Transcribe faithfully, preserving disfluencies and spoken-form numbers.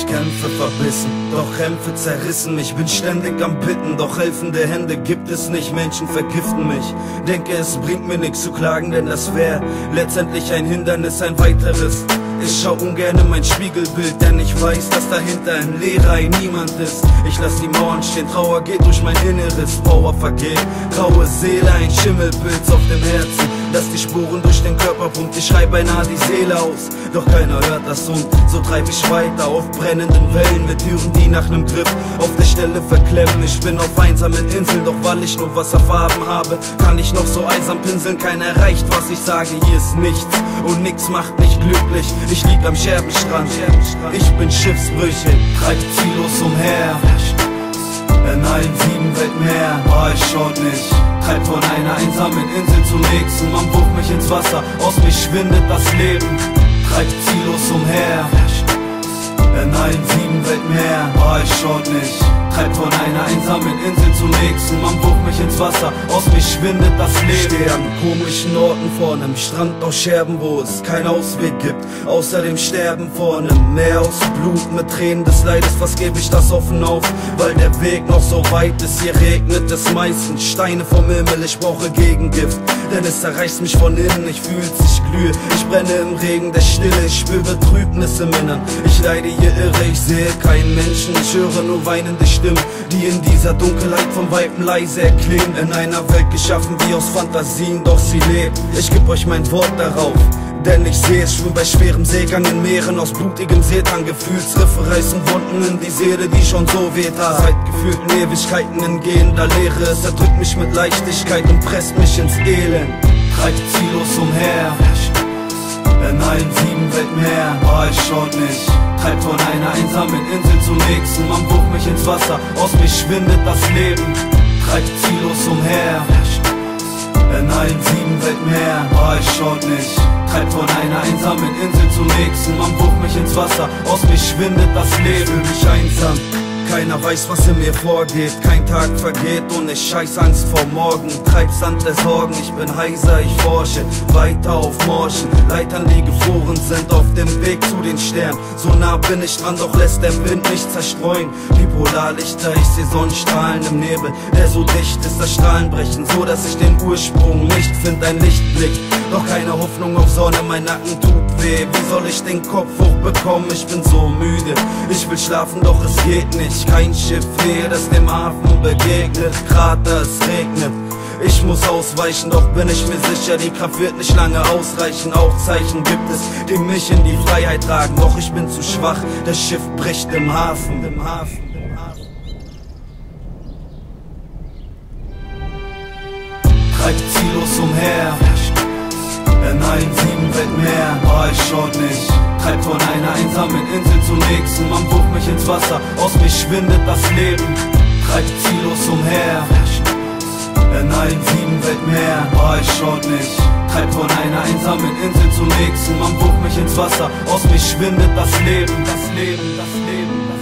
Ich kämpfe verbissen, doch Kämpfe zerrissen mich. Bin ständig am Bitten, doch helfende Hände gibt es nicht. Menschen vergiften mich. Denke, es bringt mir nichts zu klagen, denn das wäre letztendlich ein Hindernis, ein weiteres. Ich schau ungern in mein Spiegelbild, denn ich weiß, dass dahinter ein Leerer, ein Niemand ist. Ich lass die Mauern stehen, Trauer geht durch mein Inneres, Power vergeht. Graue Seele, ein Schimmelpilz auf dem Herzen, das die Spuren durch den Körper pumpt. Ich schreib beinahe die Seele aus, doch keiner hört das und so treib ich weiter auf brennenden Wellen mit Türen, die nach nem Griff auf der Stelle verklemmen. Ich bin auf einsamen Inseln, doch weil ich nur Wasserfarben habe, kann ich noch so eisern pinseln. Keiner erreicht, was ich sage, hier ist nichts und nix macht mich glücklich. Ich lieg am Scherbenstrand, ich bin Schiffsbrüchig, treib ziellos umher in allen sieben Weltmeeren. Oh, ich schaut nicht, treib von einer einsamen Insel zur nächsten. Man wirft mich ins Wasser, aus mir schwindet das Leben. Treib ziellos umher in allen sieben Weltmeeren. Oh, ich schaut nicht, treib von einer einsamen Insel zur nächsten. Man wirft mich ins Wasser, aus mir schwindet das Leben. Ich steh an komischen Orten vor nem Strand aus Scherben, wo es keinen Ausweg gibt, außer dem Sterben vor nem Meer aus Blut mit Tränen des Leides. Was gebe ich das offen auf, weil der Weg noch so weit ist. Hier regnet es meistens Steine vom Himmel, ich brauche Gegengift, denn es zerreißt mich von innen. Ich fühl's, ich glühe, ich brenne im Regen der Stille. Ich spür Betrübnis im Innern, ich leide hier irre. Ich sehe keinen Menschen, ich höre nur weinende Stimmen, die in dieser Dunkelheit vom Weiben leise erklingen. In einer Welt geschaffen wie aus Fantasien, doch sie lebt. Ich geb euch mein Wort darauf, denn ich seh es schon bei schwerem Seegang in Meeren aus blutigem Seetang. Gefühlsriffe reißen Wunden in die Seele, die schon so weht. Seit gefühlten Ewigkeiten in gehender Leere. Es erdrückt mich mit Leichtigkeit und presst mich ins Elend. Treibt ziellos umher in allen sieben Weltmeeren. Oh, ich schaut nicht, treib von einer einsamen Insel zur nächsten. Man wirft mich ins Wasser, aus mir schwindet das Leben. Treibt ziellos umher in allen sieben Weltmeeren. Oh, ich schaut nicht, treib von einer einsamen Insel zur nächsten. Man wirft mich ins Wasser, aus mir schwindet das Leben. Fühl mich einsam, keiner weiß, was in mir vorgeht. Kein Tag vergeht ohne scheiß Angst vor morgen. Treibsand der Sorgen, ich bin heiser, ich forsche weiter auf Morschen. Leitern, die gefroren sind auf dem Weg zu den Sternen. So nah bin ich dran, doch lässt der Wind mich zerstreuen. Wie Polarlichter, ich seh Sonnenstrahlen im Nebel, der so dicht ist, dass Strahlen brechen, so dass ich den Ursprung nicht find. Ein Lichtblick, doch keine Hoffnung auf Sonne, mein Nacken tut weh. Wie soll ich den Kopf hochbekommen? Ich bin so müde, ich will schlafen, doch es geht nicht. Kein Schiff hier, das dem Hafen begegnet. Krater, es regnet, ich muss ausweichen, doch bin ich mir sicher, die Kraft wird nicht lange ausreichen. Auch Zeichen gibt es, die mich in die Freiheit tragen, doch ich bin zu schwach, das Schiff bricht im Hafen, im Hafen. Treibt ziellos umher in allen sieben Weltmeeren. Oh, ich schaut nicht, treib von einer einsamen Insel zur nächsten. Man wirft mich ins Wasser, aus mir schwindet das Leben. Treibt ziellos umher in allen sieben Weltmeeren. Oh, ich schaut nicht, treib von einer einsamen Insel zur nächsten. Man wirft mich ins Wasser, aus mir schwindet das Leben, das Leben, das Leben, das Leben.